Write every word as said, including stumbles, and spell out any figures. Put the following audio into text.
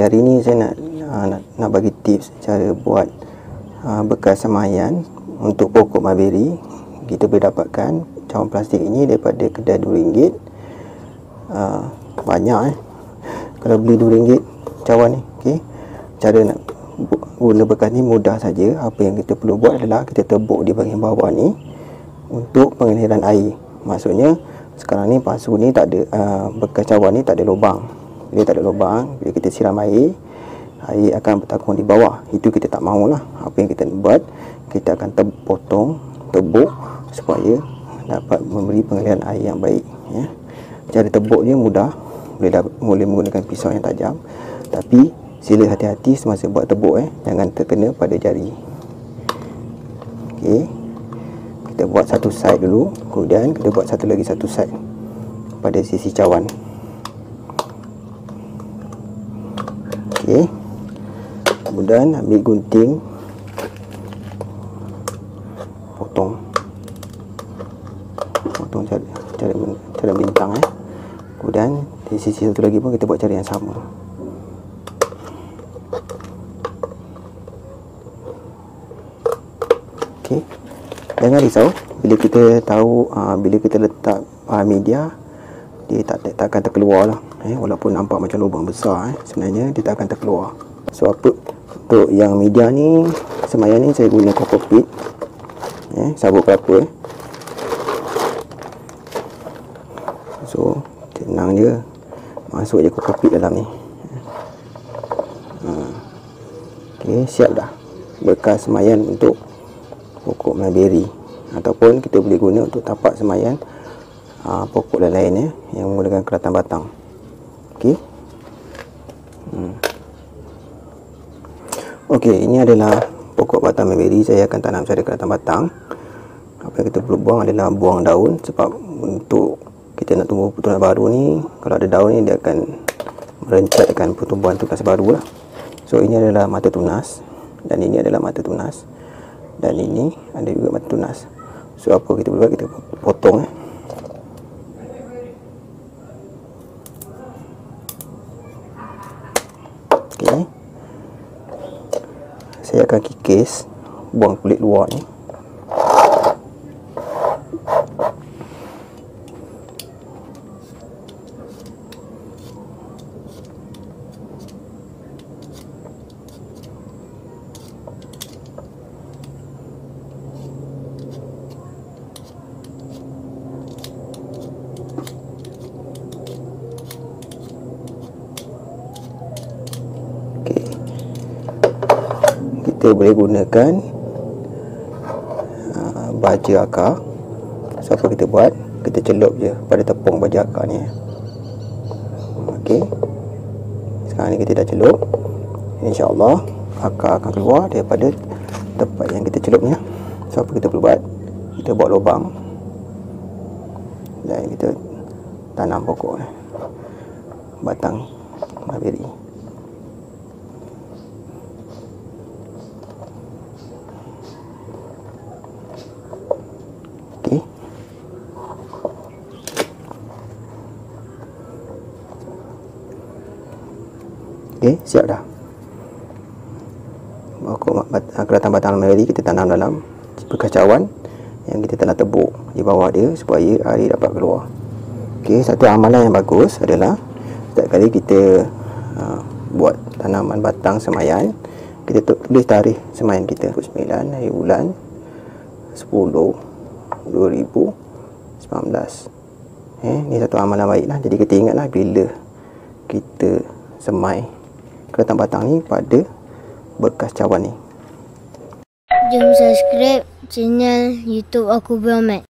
Okey, hari ni saya nak, uh, nak nak bagi tips cara buat uh, bekas semaian untuk pokok mulberry. Kita boleh dapatkan cawan plastik ini daripada kedai dua ringgit. Uh, banyak eh. Kalau beli dua ringgit cawan ni, okey. Cara nak guna bekas ni mudah saja. Apa yang kita perlu buat adalah kita tebuk di bahagian bawah ni untuk pengaliran air. Maksudnya sekarang ni pasu ni tak ada, uh, bekas cawan ni tak ada lubang. Bila tak ada lubang, bila kita siram air, air akan bertakung di bawah. Itu kita tak mahulah. Apa yang kita buat, kita akan te potong, tebuk supaya dapat memberi pengaliran air yang baik, ya. Cara tebuknya mudah, boleh boleh menggunakan pisau yang tajam, tapi sila hati-hati semasa buat tebuk, eh jangan terkena pada jari. Okey, kita buat satu side dulu, kemudian kita buat satu lagi satu side pada sisi cawan. Okey, kemudian ambil gunting, potong potong cara cara, cara bintang, eh kemudian di sisi satu lagi pun kita buat cara yang sama. Okey, jangan risau bila kita tahu uh, bila kita letak uh, media, dia tak, tak, tak akan terkeluar lah, eh, walaupun nampak macam lubang besar, eh, sebenarnya dia tak akan terkeluar. So apa untuk yang media ni, semaian ni saya guna kokopit, eh, sabut kelapa, eh. So tenang je, masuk je kokopit dalam ni. hmm. Okey, siap dah bekas semaian untuk pokok mulberry, ataupun kita boleh guna untuk tapak semaian uh, pokok lain-lain, eh, yang menggunakan keratan batang. Okey. Hmm. Okey, ini adalah pokok batang mulberry. Saya akan tanam secara keratan batang. Apa yang kita perlu buang adalah buang daun, sebab untuk kita nak tumbuh tunas baru ni, kalau ada daun ni dia akan merencatkan pertumbuhan tunas baru lah. So ini adalah mata tunas, dan ini adalah mata tunas, dan ini ada juga mata tunas. So apa kita buat, kita potong, eh. Okey, saya akan kikis, buang kulit luar ni. Kita boleh gunakan uh, baja akar. So apa kita buat, kita celup je pada tepung baja akar ni. Okey, sekarang ni kita dah celup, InsyaAllah akar akan keluar daripada tempat yang kita celup ni. So apa kita perlu buat, kita buat lubang dan kita tanam pokok, eh, batang mulberry. Okey, siap dah. Pokok keratan batang mulberry kita tanam dalam bekas cawan yang kita telah tebuk di bawah dia supaya air dapat keluar. Okey, satu amalan yang bagus adalah setiap kali kita uh, buat tanaman batang semaian, kita tulis tarikh semaian kita, sembilan hari bulan sepuluh dua ribu sembilan belas. Eh, ni satu amalan baiklah. Jadi kita ingatlah bila kita semai keratan batang ni pada bekas cawan ni. Jom subscribe channel YouTube Aku Beramat.